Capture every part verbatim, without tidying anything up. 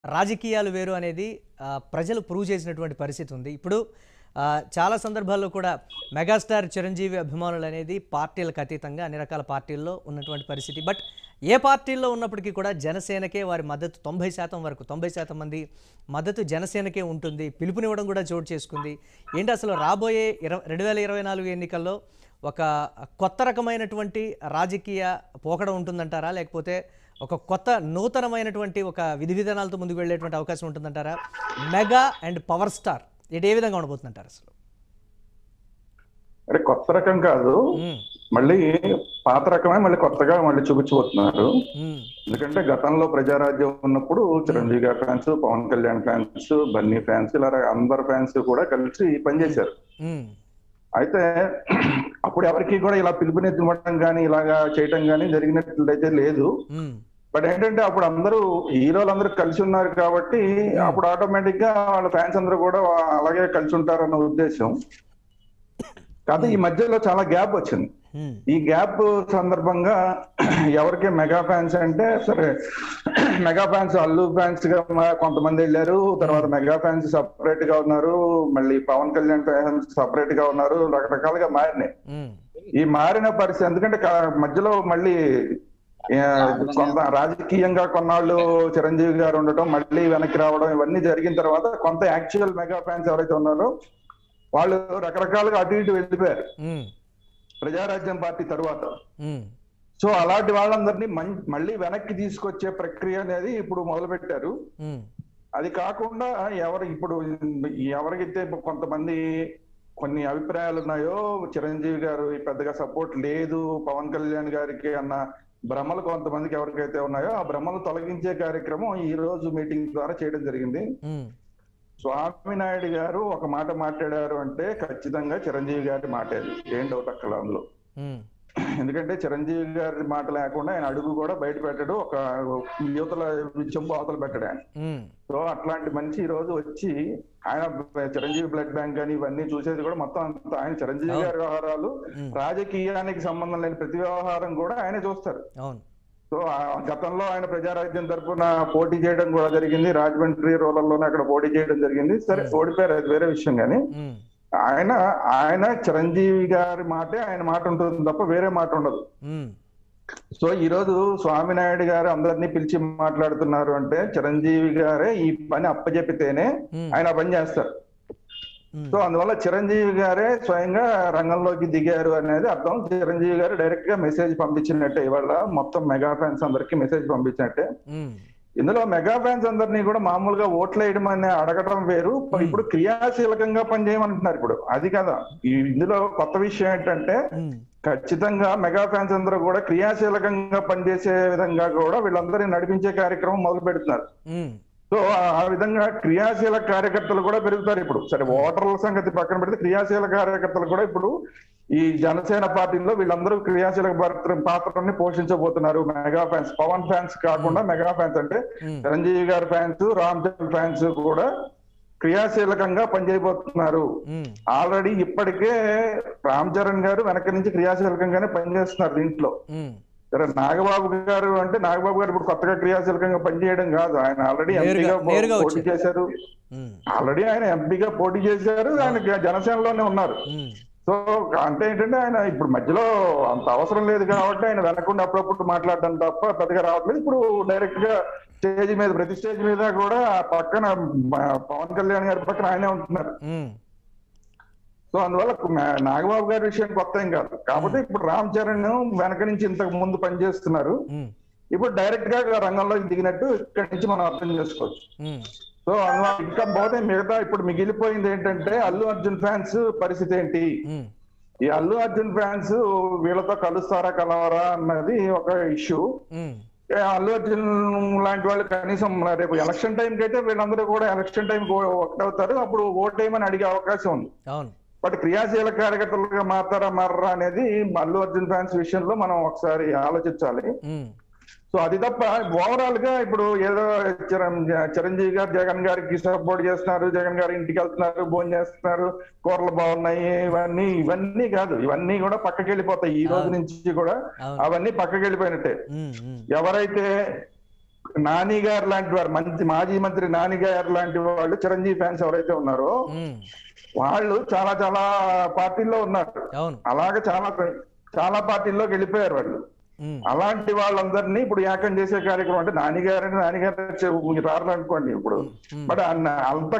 రాజకీయాలు వేరు అనేది ఆహ్, ప్రజలు ప్రూవ్ చేసినటువంటి పరిస్థితి ఉంది. ఇప్పుడు ఆహ్, చాలా సందర్భాల్లో కూడా మెగాస్టార్ చిరంజీవి అభిమానులనేది పార్టీలకు అతీతంగా అన్ని రకాల పార్టీల్లో ఉన్నటువంటి పరిస్థితి. బట్ ఏ పార్టీల్లో ఉన్నప్పటికీ కూడా జనసేనకే వారి మద్దతు తొంభై శాతం వరకు తొంభై శాతం మంది మద్దతు జనసేనకే ఉంటుంది. పిలుపునివ్వడం కూడా చోటు చేసుకుంది. ఏంటి అసలు రాబోయే ఇర రెండు వేల ఇరవై నాలుగు ఎన్నికల్లో ఒక కొత్త రకమైనటువంటి రాజకీయ పోకడ ఉంటుందంటారా? లేకపోతే ఒక కొత్త నూతనమైనటువంటి ఒక విధి విధానాలతో ముందుకు వెళ్ళేటువంటి అవకాశం ఉంటుందంటారా? మెగా అండ్ పవర్ స్టార్ ఇది ఏ విధంగా ఉండబోతుందంటారు అసలు? అంటే కొత్త రకం కాదు, మళ్ళీ పాత రకమే మళ్ళీ కొత్తగా మళ్ళీ చూపించబోతున్నారు. ఎందుకంటే గతంలో ప్రజారాజ్యం ఉన్నప్పుడు చిరంజీవి గారి fans, Pawan Kalyan fans, Bunny fans, ఇలా అందరు ఫ్యాన్స్ కూడా కలిసి పనిచేశారు. అయితే అప్పుడు ఎవరికి కూడా ఇలా పిలుపునివ్వడం కానీ ఇలాగా చేయటం కానీ జరిగినట్లయితే లేదు. బట్ ఏంటంటే అప్పుడు అందరూ హీరోలు అందరూ కలిసి ఉన్నారు కాబట్టి అప్పుడు ఆటోమేటిక్ గా వాళ్ళ ఫ్యాన్స్ అందరూ కూడా అలాగే కలిసి ఉంటారు అన్న ఉద్దేశం. కాదు, ఈ మధ్యలో చాలా గ్యాప్ వచ్చింది. ఈ గ్యాప్ సందర్భంగా ఎవరికి మెగా ఫ్యాన్స్ అంటే సరే, మెగా ఫ్యాన్స్ అల్లు ఫ్యాన్స్ గా కొంతమంది వెళ్ళారు, తర్వాత మెగా ఫ్యాన్స్ సపరేట్ గా ఉన్నారు, మళ్ళీ పవన్ కళ్యాణ్ ఫ్యాన్స్ సపరేట్ గా ఉన్నారు, రకరకాలుగా మారినాయి. ఈ మారిన పరిస్థితి ఎందుకంటే మధ్యలో మళ్ళీ కొంత రాజకీయంగా కొన్నాళ్ళు చిరంజీవి గారు ఉండటం, మళ్ళీ వెనక్కి రావడం, ఇవన్నీ జరిగిన తర్వాత కొంత యాక్చువల్ మెగా ఫ్యాన్స్ ఎవరైతే ఉన్నారో వాళ్ళు రకరకాలుగా అటు ఇటు వెళ్ళిపోయారు ప్రజారాజ్యం పార్టీ తర్వాత. సో అలాంటి వాళ్ళందరినీ మళ్ళీ వెనక్కి తీసుకొచ్చే ప్రక్రియ అనేది ఇప్పుడు మొదలు పెట్టారు. అది కాకుండా ఎవరు ఇప్పుడు ఎవరికైతే కొంతమంది కొన్ని అభిప్రాయాలు ఉన్నాయో చిరంజీవి గారు పెద్దగా సపోర్ట్ లేదు పవన్ కళ్యాణ్ గారికి అన్న భ్రమలు కొంతమందికి ఎవరికైతే ఉన్నాయో ఆ భ్రమలు తొలగించే కార్యక్రమం ఈ రోజు మీటింగ్ ద్వారా చేయడం జరిగింది. స్వామినాయుడు గారు ఒక మాట మాట్లాడారు అంటే ఖచ్చితంగా చిరంజీవి గారి మాటేది, ఏం డౌట్ అక్కడ అందులో. ఎందుకంటే చిరంజీవి గారి మాట లేకుండా ఆయన అడుగు కూడా బయట పెట్టడు, ఒక యువతల చెంపు అవతల పెట్టడు ఆయన. సో అట్లాంటి మనిషి ఈ రోజు వచ్చి ఆయన చిరంజీవి బ్లడ్ బ్యాంక్ అని ఇవన్నీ చూసేది కూడా మొత్తం అంత ఆయన చిరంజీవి గారి వ్యవహారాలు, రాజకీయానికి సంబంధం లేని ప్రతి వ్యవహారం కూడా ఆయనే చూస్తారు. సో గతంలో ఆయన ప్రజారాజ్యం తరఫున పోటీ చేయడం కూడా జరిగింది, రాజమండ్రి రూరల్లోనే అక్కడ పోటీ చేయడం జరిగింది. సరే ఓడిపోయారు, అది వేరే విషయం. కానీ ఆయన ఆయన చిరంజీవి గారి మాటే ఆయన మాట ఉంటుంది తప్ప వేరే మాట ఉండదు. సో ఈ రోజు స్వామినాయుడు గారు అందరినీ పిలిచి మాట్లాడుతున్నారు అంటే చిరంజీవి గారే ఈ పని అప్పచెపితేనే ఆయన పని చేస్తారు. సో అందువల్ల చిరంజీవి గారే స్వయంగా రంగంలోకి దిగారు అనేది అర్థం. చిరంజీవి గారు డైరెక్ట్ గా మెసేజ్ పంపించినట్టే, ఇవాళ మొత్తం మెగా ఫ్యాన్స్ అందరికి మెసేజ్ పంపించినట్టే. ఇందులో మెగా ఫ్యాన్స్ అందరినీ కూడా మామూలుగా ఓట్లు వేయడం అని అడగటం వేరు, ఇప్పుడు క్రియాశీలకంగా పనిచేయమంటున్నారు. ఇప్పుడు అది కదా ఇందులో కొత్త విషయం ఏంటంటే ఖచ్చితంగా మెగా ఫ్యాన్స్ అందరూ కూడా క్రియాశీలకంగా పనిచేసే విధంగా కూడా వీళ్ళందరినీ నడిపించే కార్యక్రమం మొదలు పెడుతున్నారు. సో ఆ విధంగా క్రియాశీల కార్యకర్తలు కూడా పెరుగుతారు ఇప్పుడు. సరే ఓటర్ల సంగతి పక్కన పెడితే క్రియాశీల కార్యకర్తలు కూడా ఇప్పుడు ఈ జనసేన పార్టీలో వీళ్ళందరూ క్రియాశీల పాత్ర పాత్రని పోషించబోతున్నారు. మెగా ఫ్యాన్స్, పవన్ ఫ్యాన్స్ కాకుండా మెగా ఫ్యాన్స్ అంటే చిరంజీవి గారి ఫ్యాన్స్, రామ్ చరణ్ ఫ్యాన్స్ కూడా క్రియాశీలకంగా పనిచేయబోతున్నారు. ఆల్రెడీ ఇప్పటికే రామ్ చరణ్ గారు వెనక నుంచి క్రియాశీలకంగానే పనిచేస్తున్నారు దీంట్లో. సరే నాగబాబు గారు అంటే నాగబాబు గారు ఇప్పుడు కొత్తగా క్రియాశీలకంగా పనిచేయడం కాదు, ఆయన ఆల్రెడీ ఎంపీగా పోటీ చేశారు, ఆల్రెడీ ఆయన ఎంపీగా పోటీ చేశారు, ఆయన జనసేనలోనే ఉన్నారు. సో అంటే ఏంటంటే ఆయన ఇప్పుడు మధ్యలో అంత అవసరం లేదు కాబట్టి ఆయన వెనకుండా అప్పుడప్పుడు మాట్లాడడం తప్ప పెద్దగా రావట్లేదు. ఇప్పుడు డైరెక్ట్ గా స్టేజ్ మీద ప్రతి స్టేజ్ మీద కూడా పక్కన పవన్ కళ్యాణ్ గారి పక్కన ఆయనే ఉంటున్నారు. సో అందువల్ల నాగబాబు గారి విషయం కొత్త ఏం కాదు. కాకపోతే ఇప్పుడు రామ్ చరణ్ వెనక నుంచి ఇంతకు ముందు పనిచేస్తున్నారు, ఇప్పుడు డైరెక్ట్ గా రంగంలోకి దిగినట్టు ఇక్కడి నుంచి మనం అర్థం చేసుకోవచ్చు. సో అందువల్ల ఇంకా పోతే మిగతా ఇప్పుడు మిగిలిపోయింది ఏంటంటే అల్లు అర్జున్ ఫ్యాన్స్ పరిస్థితి ఏంటి. ఈ అల్లు అర్జున్ ఫ్యాన్స్ వీళ్ళతో కలుస్తారా కలవరా అన్నది ఒక ఇష్యూ. అల్లు అర్జున్ లాంటి వాళ్ళు కనీసం రేపు ఎలక్షన్ టైంకి అయితే వీళ్ళందరూ కూడా ఎలక్షన్ టైం ఒకటవుతారు, అప్పుడు ఓటేయమని అడిగే అవకాశం ఉంది. బట్ క్రియాశీల కార్యకర్తలుగా మారతారా మారరా అనేది అల్లు అర్జున్ ఫ్యాన్స్ విషయంలో మనం ఒకసారి ఆలోచించాలి. సో అది తప్ప ఓవరాల్ గా ఇప్పుడు ఏదో చిరంజీవి గారు జగన్ గారికి సపోర్ట్ చేస్తున్నారు, జగన్ గారి ఇంటికి వెళ్తున్నారు, భోజనం చేస్తున్నారు, కూరలు బాగున్నాయి, ఇవన్నీ ఇవన్నీ కాదు, ఇవన్నీ కూడా పక్కకి వెళ్ళిపోతాయి. ఈ రోజు నుంచి కూడా అవన్నీ పక్కకి వెళ్ళిపోయినట్టే. ఎవరైతే నాని గారు లాంటి వారు, మంచి మాజీ మంత్రి నాని గారు లాంటి వాళ్ళు చిరంజీవి ఫ్యాన్స్ ఎవరైతే ఉన్నారో వాళ్ళు చాలా చాలా పార్టీల్లో ఉన్నారు. అలాగే చాలా చాలా పార్టీల్లోకి వెళ్ళిపోయారు వాళ్ళు. అలాంటి వాళ్ళందరినీ ఇప్పుడు ఏకం చేసే కార్యక్రమం అంటే నానిగారు అంటే నానిగారు రారు అనుకోండి ఇప్పుడు, బట్ అంత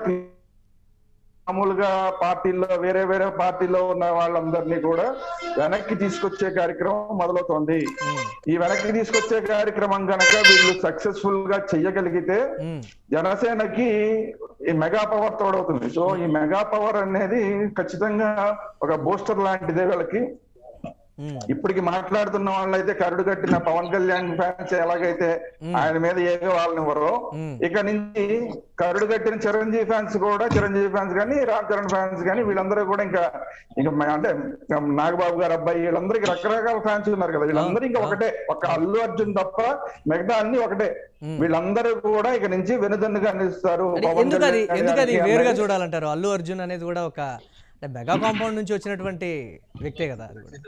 మామూలుగా పార్టీల్లో వేరే వేరే పార్టీలో ఉన్న వాళ్ళందరినీ కూడా వెనక్కి తీసుకొచ్చే కార్యక్రమం మొదలవుతోంది. ఈ వెనక్కి తీసుకొచ్చే కార్యక్రమం కనుక వీళ్ళు సక్సెస్ఫుల్ గా చెయ్యగలిగితే జనసేనకి ఈ మెగా పవర్ తోడవుతుంది. సో ఈ మెగా పవర్ అనేది ఖచ్చితంగా ఒక బూస్టర్ లాంటిదే వీళ్ళకి. ఇప్పటికి మాట్లాడుతున్న వాళ్ళైతే కరుడు కట్టిన పవన్ కళ్యాణ్ ఫ్యాన్స్ ఎలాగైతే ఆయన మీద ఏదో వాళ్ళనివ్వరో, ఇక నుంచి కరుడు కట్టిన చిరంజీవి ఫ్యాన్స్ కూడా, చిరంజీవి ఫ్యాన్స్ కానీ రామ్ చరణ్ ఫ్యాన్స్ కానీ వీళ్ళందరూ కూడా ఇంకా ఇంకా అంటే నాగబాబు గారు అబ్బాయి వీళ్ళందరికీ రకరకాల ఫ్యాన్స్ ఉన్నారు కదా, వీళ్ళందరూ ఇంకా ఒకటే, ఒక అల్లు అర్జున్ తప్ప మిగతా అన్ని ఒకటే. వీళ్ళందరూ కూడా ఇక నుంచి వెనుదన్నుగా నిలుస్తారు. ఎందుకది వేరుగా చూడాలంటారు? అల్లు అర్జున్ అనేది కూడా ఒక మెగా కాంపౌండ్ నుంచి వచ్చినటువంటి వ్యక్తే కదా,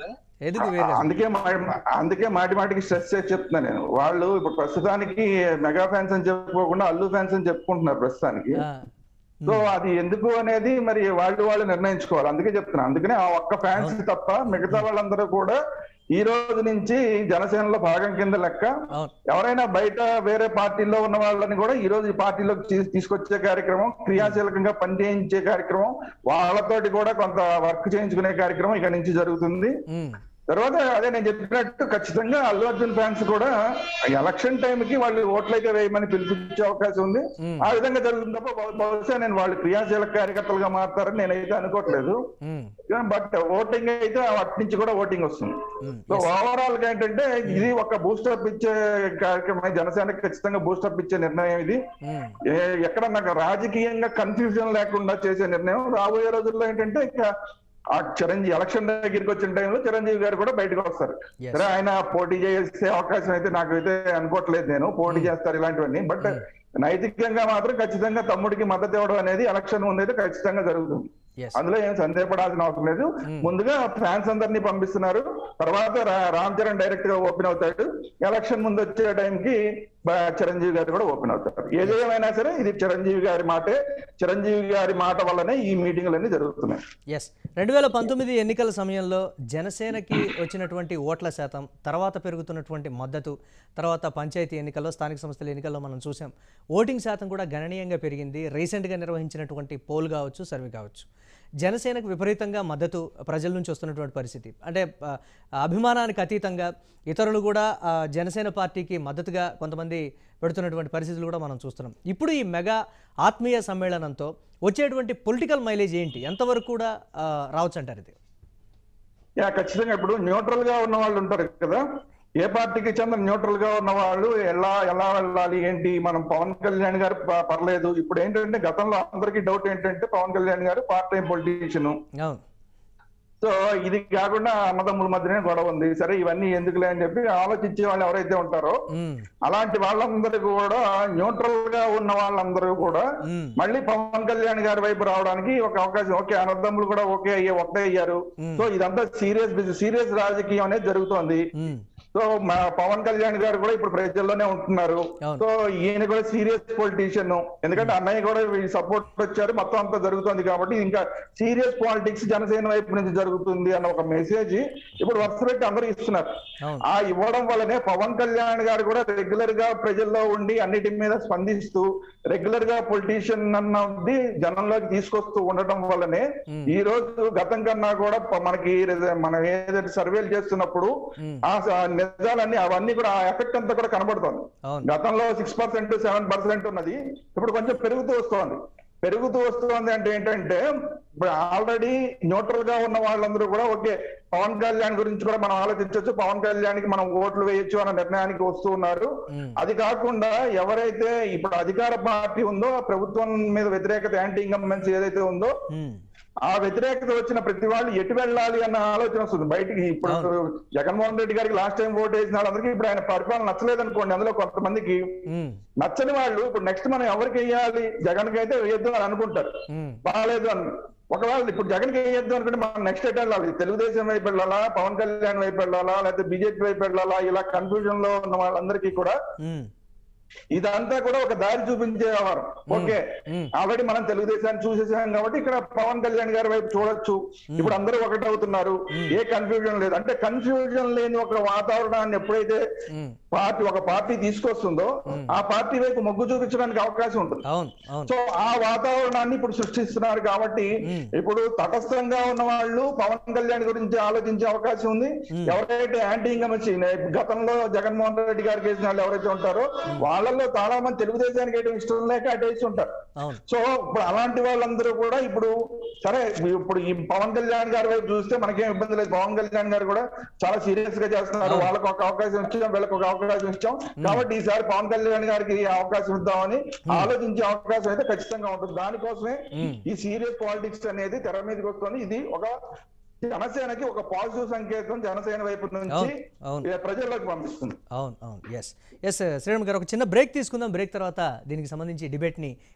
అందుకే అందుకే మాటి మాటికి స్ట్రెస్ చేసి చెప్తున్నా నేను. వాళ్ళు ఇప్పుడు ప్రస్తుతానికి మెగా ఫ్యాన్స్ అని చెప్పుకోకుండా అల్లు ఫ్యాన్స్ అని చెప్పుకుంటున్నారు ప్రస్తుతానికి. సో అది ఎందుకు అనేది మరి వాళ్ళు వాళ్ళు నిర్ణయించుకోవాలి. అందుకే చెప్తున్నా. అందుకనే ఆ ఒక్క ఫ్యాన్స్ తప్ప మిగతా వాళ్ళందరూ కూడా ఈ రోజు నుంచి జనసేనలో భాగం కింద లెక్క. ఎవరైనా బయట వేరే పార్టీల్లో ఉన్న వాళ్ళని కూడా ఈ రోజు ఈ పార్టీలోకి తీసుకొచ్చే కార్యక్రమం, క్రియాశీలకంగా పనిచేయించే కార్యక్రమం, వాళ్ళతోటి కూడా కొంత వర్క్ చేయించుకునే కార్యక్రమం ఇక నుంచి జరుగుతుంది. తర్వాత అదే నేను చెప్పినట్టు ఖచ్చితంగా అల్లు అర్జున్ ఫ్యాన్స్ కూడా ఎలక్షన్ టైం కి వాళ్ళు ఓట్లయితే వేయమని పిలిపించే అవకాశం ఉంది. ఆ విధంగా జరుగుతుంది తప్ప బహుశా నేను వాళ్ళు క్రియాశీలక కార్యకర్తలుగా మారుతారని నేనైతే అనుకోవట్లేదు. బట్ ఓటింగ్ అయితే అటు నుంచి కూడా ఓటింగ్ వస్తుంది. సో ఓవరాల్ గా ఏంటంటే ఇది ఒక బూస్టప్ ఇచ్చే కార్యక్రమం. జనసేనకి ఖచ్చితంగా బూస్టప్ ఇచ్చే నిర్ణయం ఇది. ఎక్కడ నాకు రాజకీయంగా కన్ఫ్యూజన్ లేకుండా చేసే నిర్ణయం. రాబోయే రోజుల్లో ఏంటంటే ఇంకా ఆ చిరంజీవి ఎలక్షన్ దగ్గరికి వచ్చిన టైంలో చిరంజీవి గారు కూడా బయటకు వస్తారు. సరే ఆయన పోటీ చేసే అవకాశం అయితే నాకైతే అనుకోవట్లేదు, నేను పోటీ చేస్తారు ఇలాంటివన్నీ. బట్ నైతికంగా మాత్రం ఖచ్చితంగా తమ్ముడికి మద్దతు ఇవ్వడం అనేది ఎలక్షన్ ముందు అయితే ఖచ్చితంగా జరుగుతుంది. అందులో ఏం సందేహపడాల్సిన అవసరం లేదు. ముందుగా ఫ్యాన్స్ అందరినీ పంపిస్తున్నారు, తర్వాత రామ్ చరణ్ డైరెక్ట్ గా ఓపెన్ అవుతాడు. ఎలక్షన్ ముందు వచ్చే టైంకి చిరంజీవి గారు కూడా ఓపెన్ అవుతారు. ఏదేమైనా సరే ఇది చిరంజీవి గారి మాటే, చిరంజీవి గారి మాట వల్లనే ఈ మీటింగ్లన్నీ జరుగుతున్నాయి. ఎస్, రెండు వేల పంతొమ్మిది ఎన్నికల సమయంలో జనసేనకి వచ్చినటువంటి ఓట్ల శాతం, తర్వాత పెరుగుతున్నటువంటి మద్దతు, తర్వాత పంచాయతీ ఎన్నికల్లో, స్థానిక సంస్థల ఎన్నికల్లో మనం చూసాం ఓటింగ్ శాతం కూడా గణనీయంగా పెరిగింది. రీసెంట్గా నిర్వహించినటువంటి పోల్ కావచ్చు, సర్వే కావచ్చు, జనసేనకు విపరీతంగా మద్దతు ప్రజల నుంచి వస్తున్నటువంటి పరిస్థితి. అంటే అభిమానానికి అతీతంగా ఇతరులు కూడా జనసేన పార్టీకి మద్దతుగా కొంతమంది పెడుతున్నటువంటి పరిస్థితులు కూడా మనం చూస్తున్నాం. ఇప్పుడు ఈ మెగా ఆత్మీయ సమ్మేళనంతో వచ్చేటువంటి పొలిటికల్ మైలేజ్ ఏంటి, ఎంతవరకు కూడా రావచ్చు అంటారు ఇది? యా ఖచ్చితంగా ఇప్పుడు న్యూట్రల్ గా ఉన్న వాళ్ళు ఉంటారు కదా, ఏ పార్టీకి చెందిన న్యూట్రల్ గా ఉన్న వాళ్ళు ఎలా ఎలా వెళ్ళాలి ఏంటి, మనం పవన్ కళ్యాణ్ గారు పర్లేదు. ఇప్పుడు ఏంటంటే గతంలో అందరికీ డౌట్ ఏంటంటే పవన్ కళ్యాణ్ గారు పార్ట్ టైం పొలిటీషియన్, సో ఇది కాకుండా అన్నదమ్ముల మధ్యనే గొడవ ఉంది, సరే ఇవన్నీ ఎందుకులే అని చెప్పి ఆలోచించే వాళ్ళు ఎవరైతే ఉంటారో అలాంటి వాళ్ళందరూ కూడా, న్యూట్రల్ గా ఉన్న వాళ్ళందరూ కూడా మళ్ళీ పవన్ కళ్యాణ్ గారి వైపు రావడానికి ఒక అవకాశం. ఓకే, అన్నదమ్ములు కూడా ఓకే అయ్యే ఒకటే అయ్యారు. సో ఇదంతా సీరియస్ సీరియస్ రాజకీయం అనేది జరుగుతోంది. సో మా పవన్ కళ్యాణ్ గారు కూడా ఇప్పుడు ప్రజల్లోనే ఉంటున్నారు. సో ఈయన కూడా సీరియస్ పొలిటీషియన్, ఎందుకంటే అన్నయ్య కూడా సపోర్ట్ వచ్చారు, మొత్తం అంతా జరుగుతుంది కాబట్టి ఇంకా సీరియస్ పాలిటిక్స్ జనసేన వైపు నుంచి జరుగుతుంది అన్న ఒక మెసేజ్ ఇప్పుడు వరుస పెట్టి అందరూ ఇస్తున్నారు. ఆ ఇవ్వడం వల్లనే పవన్ కళ్యాణ్ గారు కూడా రెగ్యులర్ గా ప్రజల్లో ఉండి అన్నిటి మీద స్పందిస్తూ రెగ్యులర్ గా పొలిటీషియన్ అన్నది జనంలోకి తీసుకొస్తూ ఉండటం వల్లనే ఈ రోజు గతం కన్నా కూడా మనకి మనం ఏదైతే సర్వేలు చేస్తున్నప్పుడు ఆ నిజాలన్నీ అవన్నీ కూడా ఆ ఎఫెక్ట్ అంతా కూడా కనబడుతోంది. గతంలో సిక్స్ పర్సెంట్ సెవెన్ పర్సెంట్ ఉన్నది ఇప్పుడు కొంచెం పెరుగుతూ వస్తోంది. పెరుగుతూ వస్తుంది అంటే ఏంటంటే ఇప్పుడు ఆల్రెడీ న్యూట్రల్ గా ఉన్న వాళ్ళందరూ కూడా ఓకే పవన్ కళ్యాణ్ గురించి కూడా మనం ఆలోచించవచ్చు, పవన్ కళ్యాణ్ కి మనం ఓట్లు వేయొచ్చు అన్న నిర్ణయానికి వస్తూ ఉన్నారు. అది కాకుండా ఎవరైతే ఇప్పుడు అధికార పార్టీ ఉందో, ప్రభుత్వం మీద వ్యతిరేకత, యాంటీ ఇన్కంబెన్సీ ఏదైతే ఉందో ఆ వ్యతిరేకత వచ్చిన ప్రతి వాళ్ళు ఎటు వెళ్ళాలి అన్న ఆలోచన వస్తుంది బయటికి. ఇప్పుడు జగన్మోహన్ రెడ్డి గారికి లాస్ట్ టైం ఓట్ వేసిన వాళ్ళందరికీ ఇప్పుడు ఆయన పరిపాలన నచ్చలేదు అనుకోండి, అందులో కొంతమందికి నచ్చని వాళ్ళు ఇప్పుడు నెక్స్ట్ మనం ఎవరికి వేయాలి, జగన్ కి అయితే వేయొద్దు అని అనుకుంటారు, బాగాలేదు అని. ఒకవేళ ఇప్పుడు జగన్ కి వేయొద్దు అనుకుంటే మనం నెక్స్ట్ ఎటు వెళ్ళాలి, తెలుగుదేశం వైపు వెళ్ళాలా, పవన్ కళ్యాణ్ వైపు వెళ్ళాలా, లేకపోతే బీజేపీ వైపు వెళ్ళాలా, ఇలా కన్ఫ్యూజన్ లో ఉన్న వాళ్ళందరికీ కూడా ఇదంతా కూడా ఒక దారి చూపించే వ్యవహారం. ఓకే, ఆల్రెడీ మనం తెలుగుదేశాన్ని చూసేసాం కాబట్టి ఇక్కడ పవన్ కళ్యాణ్ గారి వైపు చూడొచ్చు. ఇప్పుడు అందరూ ఒకటి అవుతున్నారు, ఏ కన్ఫ్యూజన్ లేదు. అంటే కన్ఫ్యూజన్ లేని ఒక వాతావరణాన్ని ఎప్పుడైతే పార్టీ ఒక పార్టీ తీసుకొస్తుందో ఆ పార్టీ వైపు మొగ్గు చూపించడానికి అవకాశం ఉంటుంది. సో ఆ వాతావరణాన్ని ఇప్పుడు సృష్టిస్తున్నారు కాబట్టి ఇప్పుడు తటస్థంగా ఉన్న వాళ్ళు పవన్ కళ్యాణ్ గురించి ఆలోచించే అవకాశం ఉంది. ఎవరైతే యాంటీ ఇన్కమసీ గతంలో జగన్మోహన్ రెడ్డి గారికి వేసిన వాళ్ళు ఎవరైతే ఉంటారో వాళ్ళల్లో చాలా మంది తెలుగుదేశానికి వేయడం ఇష్టం లేక అటు వేసి ఉంటారు. సో ఇప్పుడు అలాంటి వాళ్ళందరూ కూడా ఇప్పుడు సరే ఇప్పుడు ఈ పవన్ కళ్యాణ్ గారి వైపు చూస్తే మనకేం ఇబ్బంది లేదు. పవన్ కళ్యాణ్ గారు కూడా చాలా సీరియస్ గా చేస్తున్నారు. వాళ్ళకు ఒక అవకాశం ఇచ్చాం, వీళ్ళకి ఒక అవకాశం ఇచ్చాం కాబట్టి ఈసారి పవన్ కళ్యాణ్ గారికి అవకాశం ఇద్దామని ఆలోచించే అవకాశం అయితే ఖచ్చితంగా ఉంటుంది. దానికోసమే ఈ సీరియస్ పాలిటిక్స్ అనేది తెర మీదకి వస్తుంది. ఇది ఒక జనసేనకి ఒక పాజిటివ్ సంకేతం జనసేన వైపు నుంచి ప్రజల్లోకి పంపిస్తుంది. అవును అవును ఎస్ ఎస్ శ్రీరామ్ గారు, ఒక చిన్న బ్రేక్ తీసుకుందాం. బ్రేక్ తర్వాత దీనికి సంబంధించి డిబేట్ ని